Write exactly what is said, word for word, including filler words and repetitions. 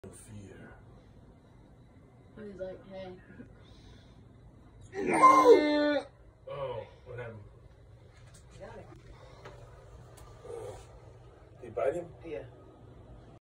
Fear. He's like, hey. Oh, what happened? Got it. Did he bite him? Yeah.